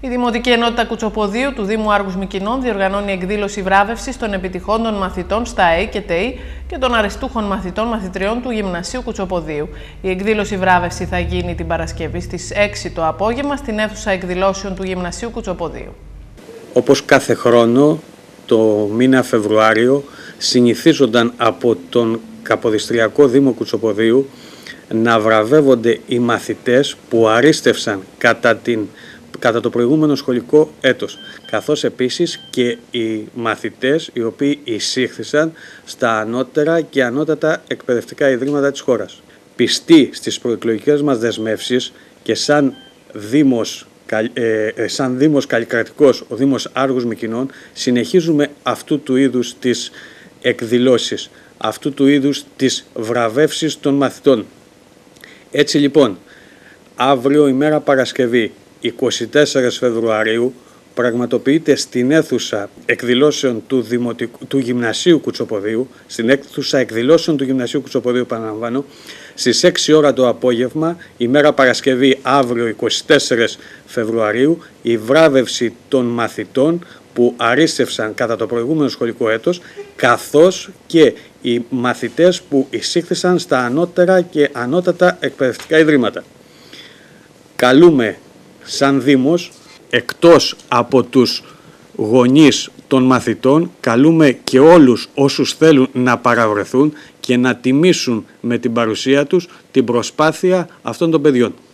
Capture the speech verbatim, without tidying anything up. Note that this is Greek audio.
Η Δημοτική Ενότητα Κουτσοποδίου του Δήμου Άργους Μυκηνών διοργανώνει εκδήλωση βράβευσης των επιτυχόντων μαθητών στα ΑΕ και ΤΕΙ και των αριστούχων μαθητών μαθητριών του Γυμνασίου Κουτσοποδίου. Η εκδήλωση βράβευση θα γίνει την Παρασκευή στις έξι το απόγευμα στην αίθουσα εκδηλώσεων του Γυμνασίου Κουτσοποδίου. Όπως κάθε χρόνο, το μήνα Φεβρουάριο συνηθίζονταν από τον Καποδιστριακό Δήμο Κουτσοποδίου να βραβεύονται οι μαθητές που αρίστευσαν κατά, την, κατά το προηγούμενο σχολικό έτος, καθώς επίσης και οι μαθητές οι οποίοι εισήχθησαν στα ανώτερα και ανώτατα εκπαιδευτικά ιδρύματα της χώρας. Πιστοί στις προεκλογικές μας δεσμεύσεις και σαν Δήμος, ε, σαν Δήμος Καλλικρατικός, ο Δήμος Άργους Μυκηνών, συνεχίζουμε αυτού του είδους τις εκδηλώσεις, αυτού του είδους τις βραβεύσεις των μαθητών. Έτσι λοιπόν, αύριο ημέρα Παρασκευή, εικοστή τέταρτη Φεβρουαρίου, πραγματοποιείται στην αίθουσα εκδηλώσεων του, Δημοτικού, του Γυμνασίου Κουτσοποδίου, στην αίθουσα εκδηλώσεων του Γυμνασίου Κουτσοποδίου, επαναλαμβάνω, στις έξι ώρα το απόγευμα, ημέρα Παρασκευή, αύριο εικοστή τέταρτη Φεβρουαρίου, η βράβευση των μαθητών που αρίστευσαν κατά το προηγούμενο σχολικό έτος, καθώς και οι μαθητές που εισήχθησαν στα ανώτερα και ανώτατα εκπαιδευτικά ιδρύματα. Καλούμε σαν Δήμος, εκτός από τους γονείς των μαθητών, καλούμε και όλους όσους θέλουν να παραβρεθούν και να τιμήσουν με την παρουσία τους την προσπάθεια αυτών των παιδιών.